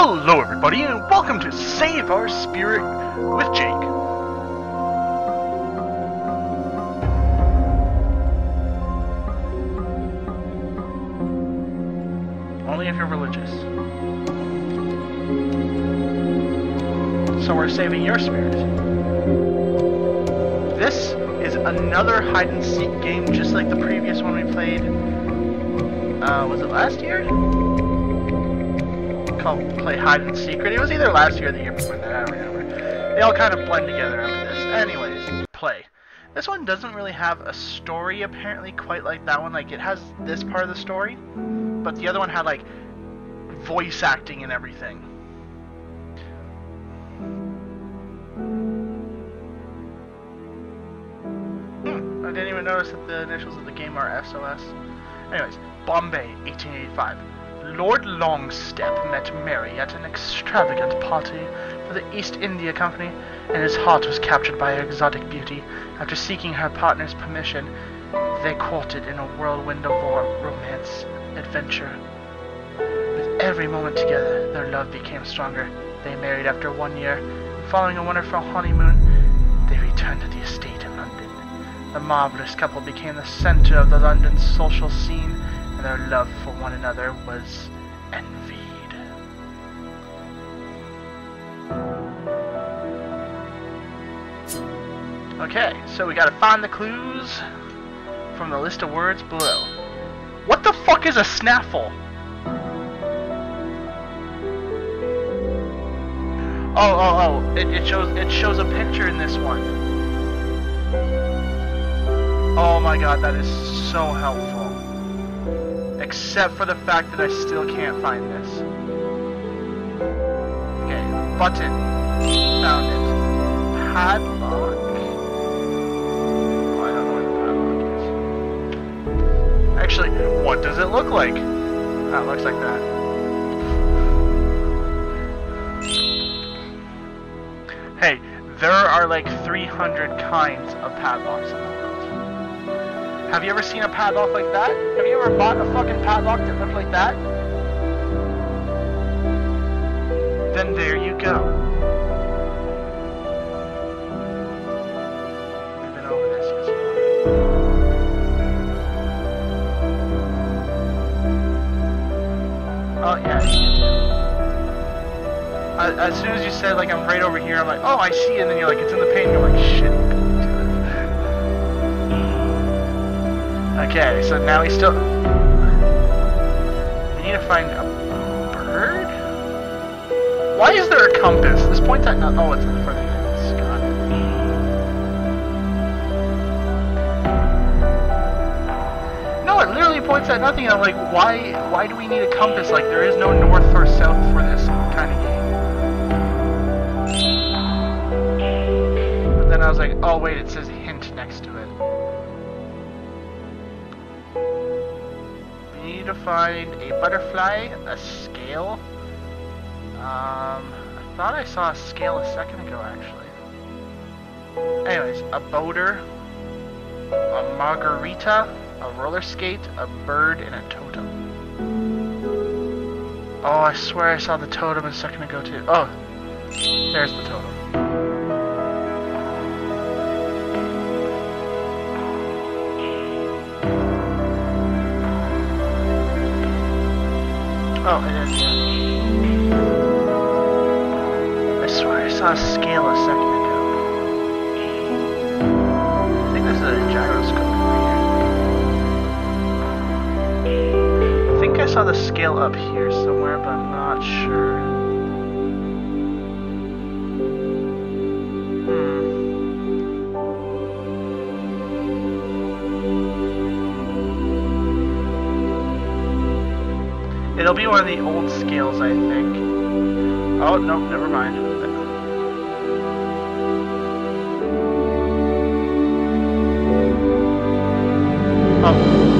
Hello everybody and welcome to Save Our Spirit with Jake. Only if you're religious. So we're saving your spirit. This is another hide and seek game just like the previous one we played. Was it last year? Called Play Hide and Secret. It was either last year or the year before that, I don't remember. They all kind of blend together after this. Anyways, play. This one doesn't really have a story apparently quite like that one. Like, it has this part of the story, but the other one had like voice acting and everything. I didn't even notice that the initials of the game are SOS. Anyways, Bombay, 1885. Lord Longstep met Mary at an extravagant party for the East India Company, and his heart was captured by her exotic beauty. After seeking her partner's permission, they courted in a whirlwind of romance, adventure. With every moment together, their love became stronger. They married after 1 year, and following a wonderful honeymoon, they returned to the estate in London. The marvelous couple became the center of the London social scene, and their love for one another was envied. Okay, so we gotta find the clues from the list of words below. What the fuck is a snaffle? It shows a picture in this one. Oh my god, that is so helpful. Except for the fact that I still can't find this. Okay, button. Found it. Padlock. Oh, I don't know where the padlock is. Actually, what does it look like? That looks like that. Hey, there are like 300 kinds of padlocks in the world. Have you ever seen a padlock like that? Have you ever bought a fucking padlock that looked like that? Then there you go. We've been over this, yes. Oh, yeah, you do. As soon as you said, like, I'm right over here, I'm like, oh, I see it, and then you're like, it's in the pane, you're like, shit. Okay, so now we still... We need to find a bird? Why is there a compass? This points at nothing. Oh, it's in front of this. God. No, it literally points at nothing. I'm like, why do we need a compass? Like, there is no north or south for this kind of game. But then I was like, oh wait, it says hint next to it. To find a butterfly, a scale. I thought I saw a scale a second ago, actually. Anyways, a boater, a margarita, a roller skate, a bird, and a totem. Oh, I swear I saw the totem a second ago, too. Oh, there's the totem. Oh, it is. I swear I saw a scale a second ago. I think this is a gyroscope over here. I think I saw the scale up here somewhere, but I'm not sure. It'll be one of the old scales, I think. Oh, no, never mind. Oh.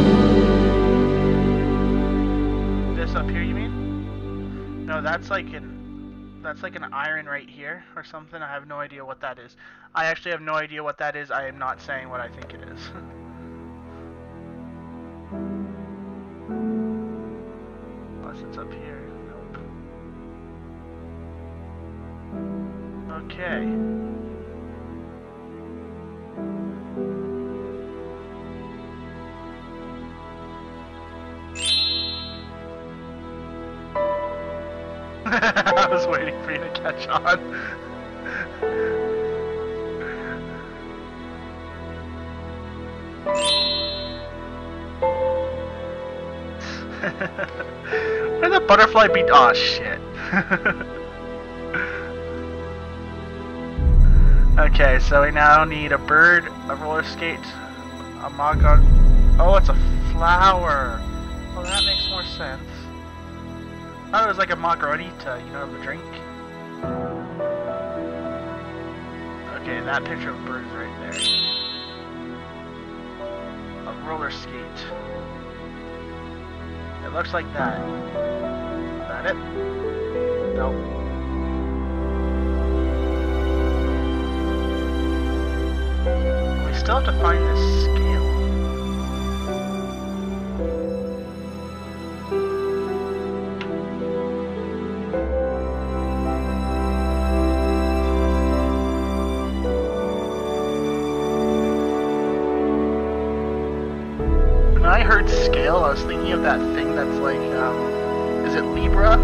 This up here, you mean? No, that's like an iron right here or something. I have no idea what that is. I actually have no idea what that is. I am not saying what I think it is. It's up here. Nope. Okay. I was waiting for you to catch on. Where the butterfly beat? Oh shit. Okay, so we now need a bird, a roller skate, a magon. Oh, it's a flower. Well, that makes more sense. I thought it was like a margarita, you know, the drink. Okay, that picture of a bird is right there. A roller skate. It looks like that. Is that it? Nope. We still have to find this scale. When I heard scale, I was thinking of that thing that's like, is it Libra?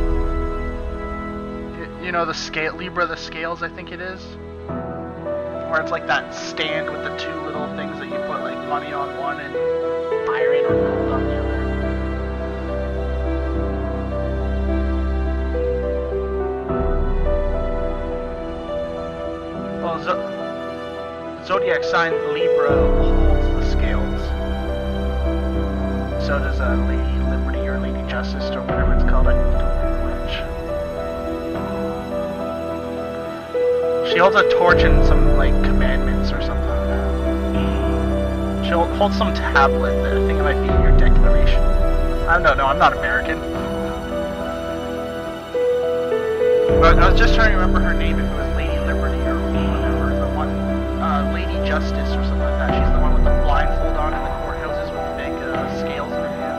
You know the scale, Libra, the scales, I think it is? Where it's like that stand with the two little things that you put like money on one and iron or gold on the other. Well, Zodiac sign Libra holds the scales. So does Lady Liberty or Lady Justice or whatever it's called. I don't know which. She holds a torch and some like commandments or something. She holds some tablet that I think it might be your declaration. I don't know. I'm not American. But I was just trying to remember her name, if it was Lady Liberty or whatever, the one, Lady Justice or something like that. She's the one with the blindfold on in the courthouses with the big scales in her hand.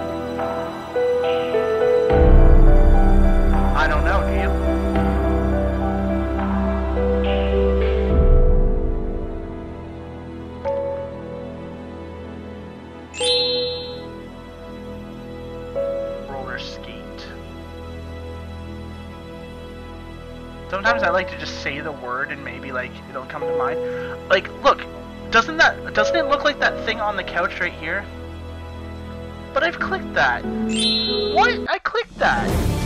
I don't know, do you? Roller skate. Sometimes I like to just say the word and maybe like it'll come to mind. Like, look, doesn't it look like that thing on the couch right here? But I've clicked that. What? I clicked that.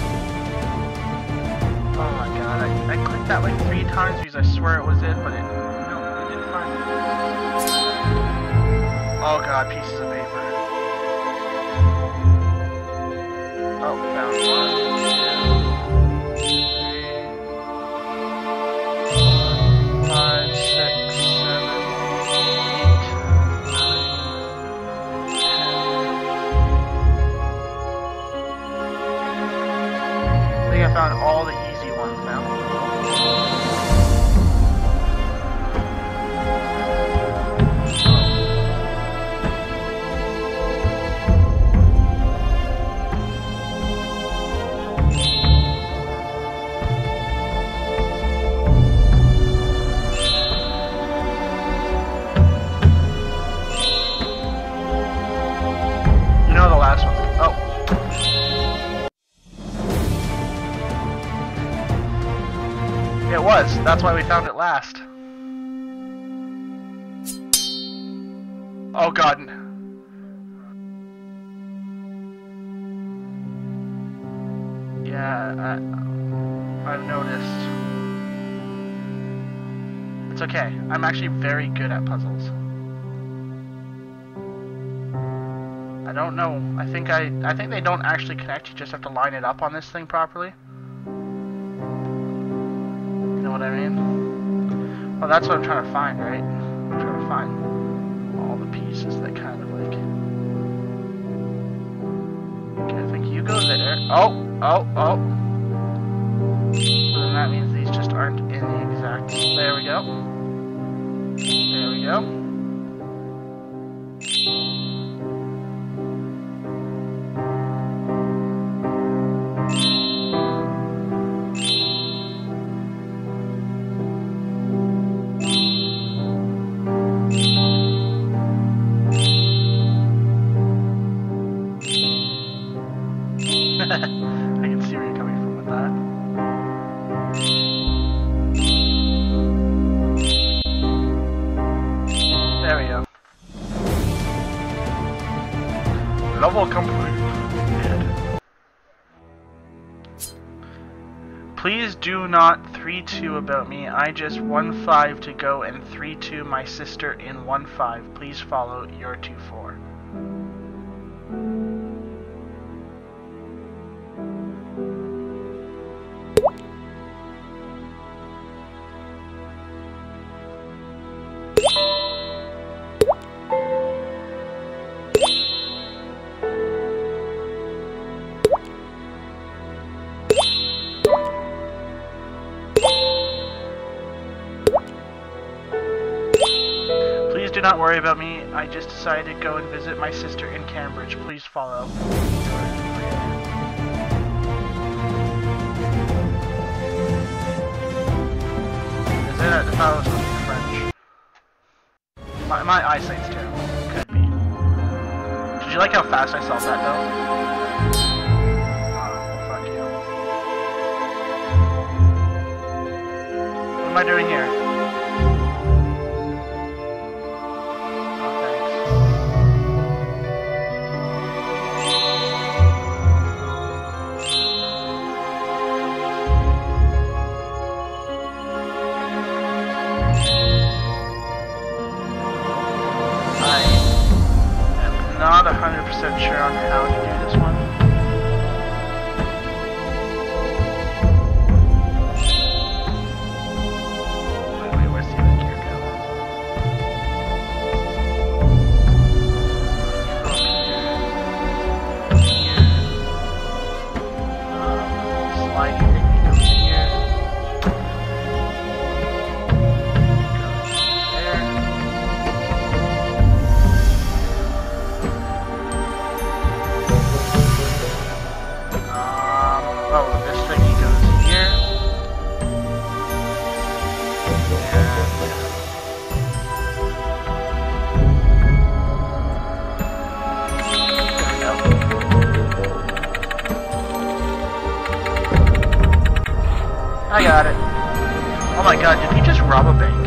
Oh my god, I clicked that like 3 times because I swear it was it, but no, I didn't find it. Oh god, pieces of paper. Oh, found 1, 2, 3, 4, 5, 6, 7, 8, 9, 10. I think I found all the easy ones now. You know the last one. Oh. It was. That's why we found it last. Oh god. Yeah, I've noticed. It's okay. I'm actually very good at puzzles. I don't know. I think they don't actually connect. You just have to line it up on this thing properly. You know what I mean? Well, that's what I'm trying to find, right? I'm trying to find all the pieces that kind of like... Okay, I think you go there. Oh! So then that means these just aren't in the exact... There we go. There we go. Please do not 3-2 about me. I just 1-5 to go and 3-2 my sister in 1-5. Please follow your 2-4. Do not worry about me. I just decided to go and visit my sister in Cambridge. Please follow. Is it? I thought it was supposed to be French. My eyesight's terrible. Could be. Did you like how fast I solved that though? Oh, fuck you. What am I doing here? Not 100% sure on how to do this one. Wait, where's the other gear go? Here. Sliding thing goes here. I got it. Oh my god, did he just rob a bank?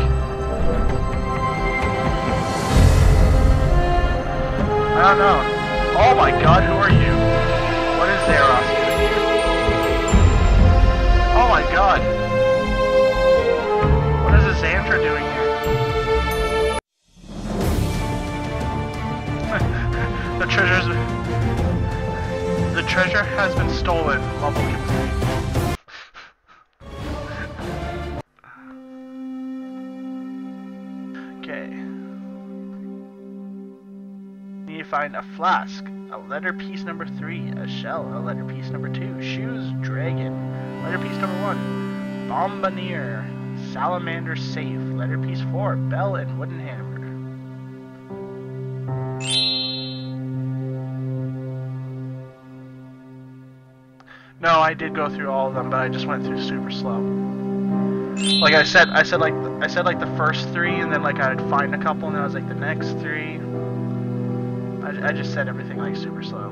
I don't know. Oh my god, who are you? What is Zeros doing here? Oh my god. What is this Xandra doing here? The treasure has been stolen. Level complete. Find a flask, a letter piece number 3, a shell, a letter piece number 2, shoes, dragon, letter piece number 1, bombardier, salamander safe, letter piece 4, bell and wooden hammer. No, I did go through all of them, but I just went through super slow. Like I said like the first 3, and then like I'd find a couple, and then I was like the next 3. I just said everything like super slow.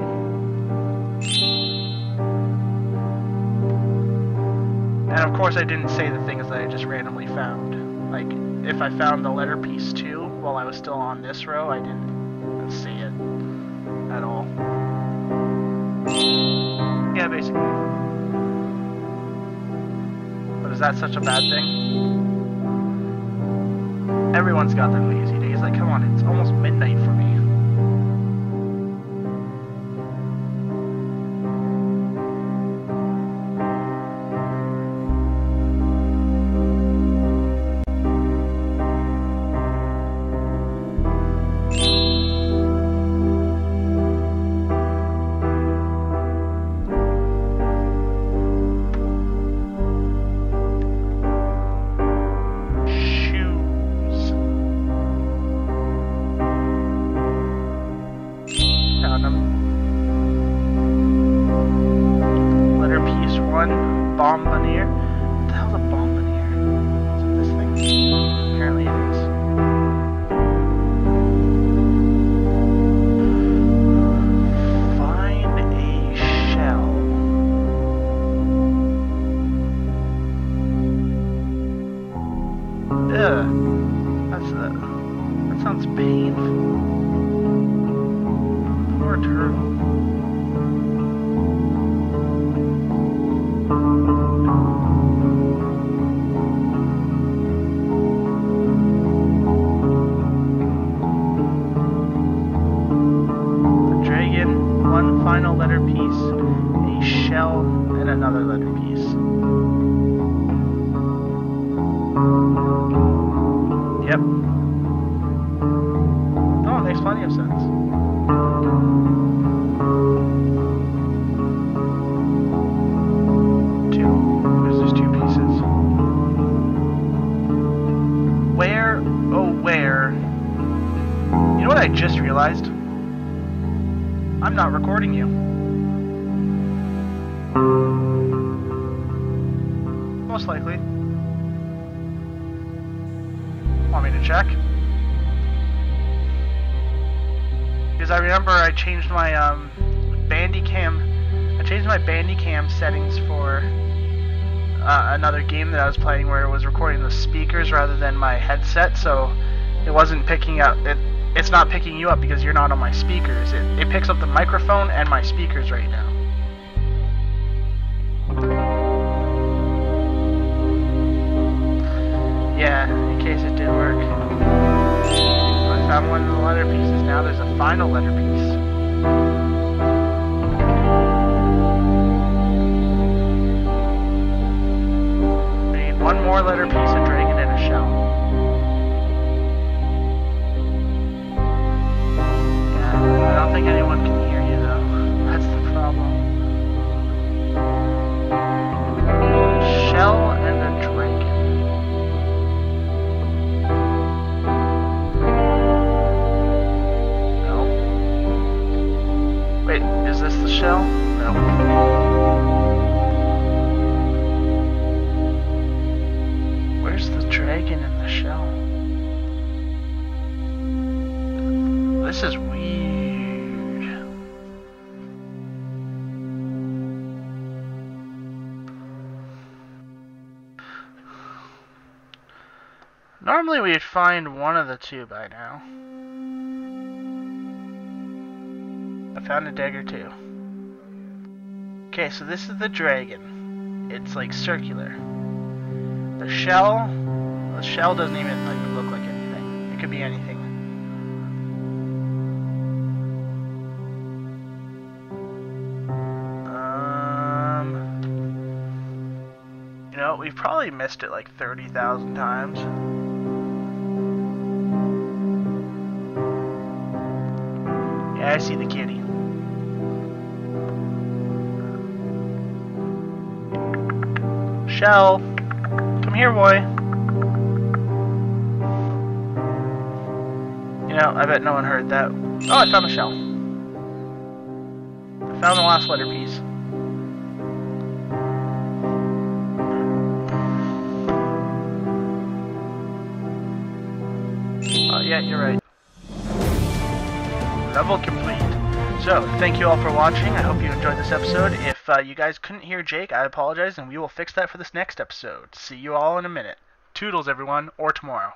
And of course I didn't say the things that I just randomly found. Like, if I found the letter piece 2 while I was still on this row, I didn't say it at all. Yeah, basically. But is that such a bad thing? Everyone's got their lazy days. Like, come on, it's almost midnight for me. Bombardier? What the hell's a bombardier? Is it this thing? Apparently it is. Find a shell. Ugh. That sounds painful. Poor turtle. I just realized? I'm not recording you. Most likely. Want me to check? Because I remember I changed my Bandicam settings for another game that I was playing where it was recording the speakers rather than my headset, so it wasn't picking up. It's not picking you up because you're not on my speakers. It picks up the microphone and my speakers right now. Yeah, in case it did work. I found one of the letter pieces. Now there's a final letter piece. We need one more letter piece, a dragon and a shell. Yeah, I don't think anyone can hear you though. That's the problem. Shell and a dragon. Wait, is this the shell? No. Where's the dragon in the shell? This is weird. Normally we'd find one of the two by now. I found a dagger too. Okay, so this is the dragon. It's like circular. The shell doesn't even like look like anything. It could be anything. You know, we've probably missed it like 30,000 times. Yeah, I see the kitty. Shell, come here, boy. You know, I bet no one heard that. Oh, I found the shell. I found the last letter piece. Oh, yeah, you're right. Level complete. So, thank you all for watching. I hope you enjoyed this episode. If you guys couldn't hear Jake, I apologize, and we will fix that for this next episode. See you all in a minute. Toodles, everyone, or tomorrow.